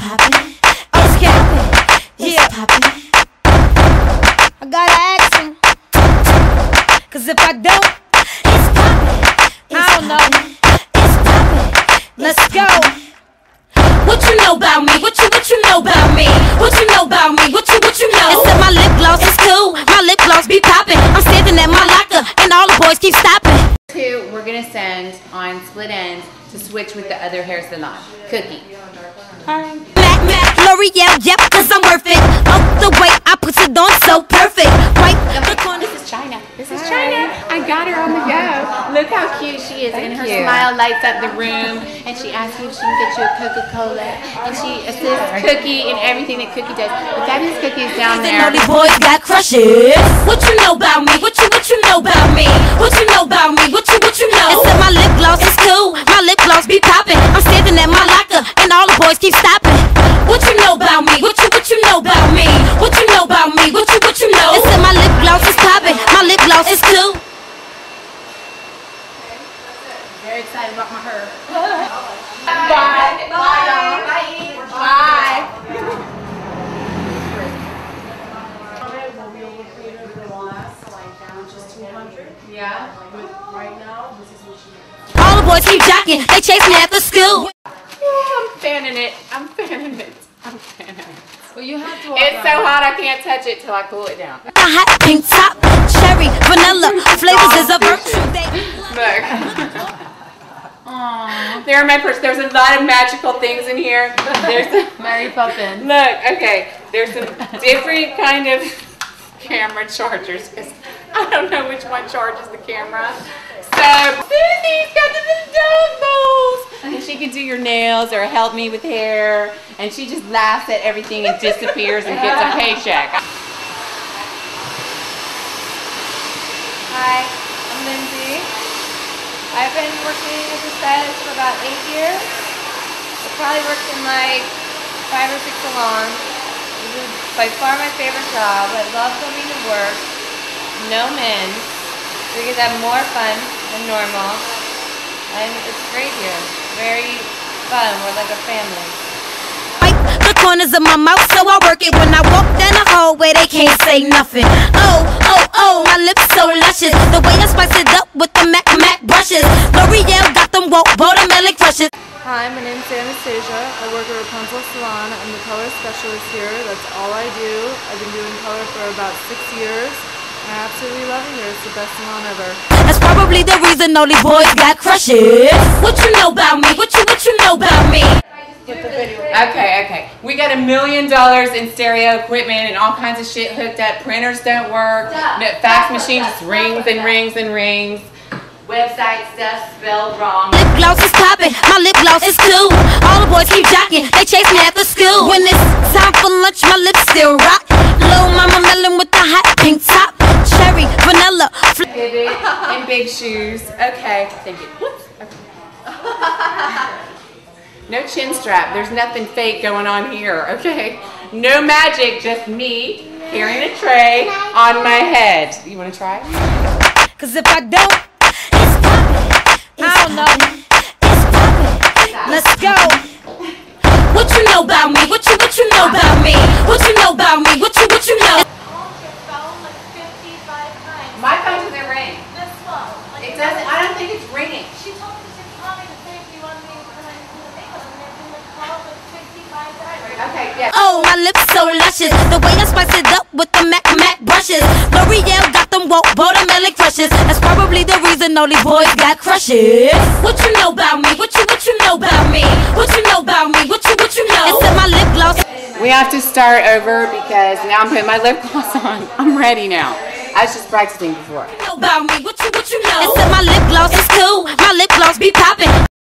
poppin'. It's poppin'. Yeah. Poppin'. I gotta ask him. Cause if I don't, it's poppin'. I don't know. It's poppin'. Let's go. What you know about me? What you know about me? What you know about me? What you know? It said my lip gloss is cool. My lip gloss be poppin'. I'm standing at my locker and all the boys keep stopping. Two, we're gonna send on split ends to switch with the other hair salon. Cookie. Hi. Mac, L'Oreal, yep, cause I'm worth it. Oh, the way I put it on so perfect. Right, the corner. This is China. This is China. I got her on the go. Look how cute she is. And her smile lights up the room. And she asks you if she can get you a Coca-Cola. And she assists Cookie in everything that Cookie does. But that means Cookie is down there. These boys got crushes. What you know about me? What you know about me? What you know about me? What you know? It said my lip gloss is cool. My lip gloss be poppin'. I'm standing at my locker and all the boys keep stopping. What you know about me? What you know about me? What you know about me? What you know? It said my lip gloss is poppin'. My lip gloss is cool. Very excited about my hair. Bye. Bye. Bye. Bye. Yeah. Right now, this is what she is. All the boys keep jocking. They chase me after school. I'm fanning it. I'm fanning it. I'm fanning it. Well, you have to walk It's so hot I can't touch it till I cool it down. A hot pink top, cherry, vanilla, flavors is a virtue. Look. There are my purse. There's a lot of magical things in here. There's Mary Poppins. Look, okay. There's some different kind of camera chargers because I don't know which one charges the camera. So Susie's got the little dumbbells, and she can do your nails or help me with hair, and she just laughs at everything and disappears and gets a paycheck. Hi, I'm Lindsay. I've been working as a stylist for about 8 years. I probably worked in like 5 or 6 salons. This is by far my favorite job. I love coming to work. No men. We get to have more fun than normal. And it's great here. Very fun. We're like a family. The corners of my mouth, so I work it. When I walk down the hallway, they can't say nothing. Oh, my lips so luscious. The way I spice it up with the Mac brushes. L'Oreal got them watermelon crushes. Hi, my name's Anastasia. I work at Rapunzel Salon. I'm the color specialist here. That's all I do. I've been doing color for about 6 years. I absolutely love it here. It's the best salon ever. That's probably the reason all these boys got crushes. What you know about me? What you know about me? Okay. We got $1 million in stereo equipment and all kinds of shit hooked up. Printers don't work. The fax machine just rings and rings and rings. Website stuff spelled wrong. Lip gloss is poppin', my lip gloss is cool. All the boys keep jocking, they chase me after school. When it's time for lunch, my lips still rock. Little mama melon with the hot pink top, cherry, vanilla. Baby, and big shoes. Okay, thank you. Okay. No chin strap. There's nothing fake going on here. Okay. No magic. Just me carrying a tray on my head. You want to try? Cause if I don't, it's poppin'. I don't know. It's poppin'. Let's go. What you know about me? What you know about me? What you know about me? What you know? My phone doesn't ring. This phone. It doesn't. I don't think it's ringing. She told me to call me to say if you wanted me to come in and do the makeup, and they've been like called like 55 times. Okay, yeah. Oh, my lips so luscious. The way I spice it up with the Mac brushes. L'Oreal got them watermelon crushes. That's probably the reason all these boys got crushes. What you know about me? What you know about me? What you know about me? What you know? It said my lip gloss. We have to start over because now I'm putting my lip gloss on. I'm ready now. I was just practicing before. About me? What you know? It said my lip gloss is cool. My lip gloss be poppin'.